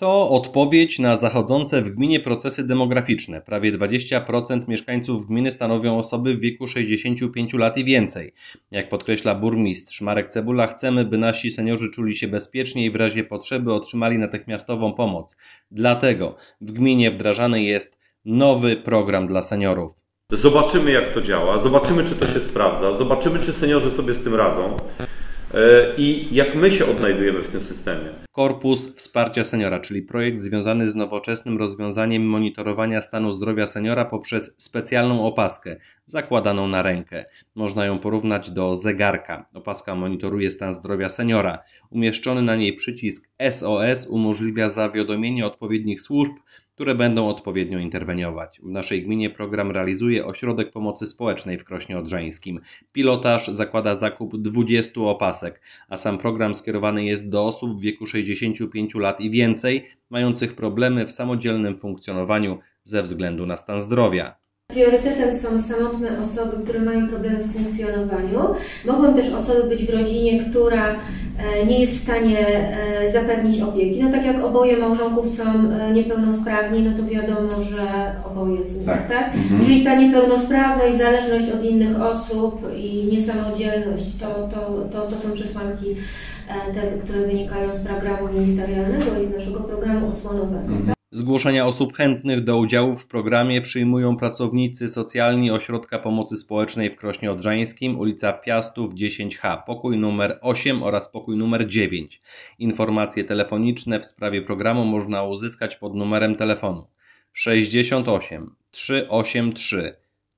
To odpowiedź na zachodzące w gminie procesy demograficzne. Prawie 20% mieszkańców gminy stanowią osoby w wieku 65 lat i więcej. Jak podkreśla burmistrz Marek Cebula, chcemy, by nasi seniorzy czuli się bezpiecznie i w razie potrzeby otrzymali natychmiastową pomoc. Dlatego w gminie wdrażany jest nowy program dla seniorów. Zobaczymy, jak to działa, zobaczymy, czy to się sprawdza, zobaczymy, czy seniorzy sobie z tym radzą i jak my się odnajdujemy w tym systemie. Korpus Wsparcia Seniora, czyli projekt związany z nowoczesnym rozwiązaniem monitorowania stanu zdrowia seniora poprzez specjalną opaskę zakładaną na rękę. Można ją porównać do zegarka. Opaska monitoruje stan zdrowia seniora. Umieszczony na niej przycisk SOS umożliwia zawiadomienie odpowiednich służb, które będą odpowiednio interweniować. W naszej gminie program realizuje Ośrodek Pomocy Społecznej w Krośnie Odrzańskim. Pilotaż zakłada zakup 20 opasek, a sam program skierowany jest do osób w wieku 65 lat i więcej, mających problemy w samodzielnym funkcjonowaniu ze względu na stan zdrowia. Priorytetem są samotne osoby, które mają problemy w funkcjonowaniu. Mogą też osoby być w rodzinie, która nie jest w stanie zapewnić opieki. No tak jak oboje małżonków są niepełnosprawni, no to wiadomo, że oboje z nich, tak? Czyli ta niepełnosprawność, zależność od innych osób i niesamodzielność, to są przesłanki te, które wynikają z programu ministerialnego i z naszego programu osłonowego. Tak? Zgłoszenia osób chętnych do udziału w programie przyjmują pracownicy socjalni Ośrodka Pomocy Społecznej w Krośnie Odrzańskim, ulica Piastów 10H, pokój numer 8 oraz pokój numer 9. Informacje telefoniczne w sprawie programu można uzyskać pod numerem telefonu 68 383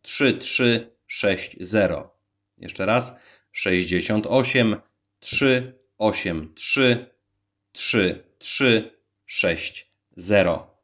3360. Jeszcze raz 68 383 3360.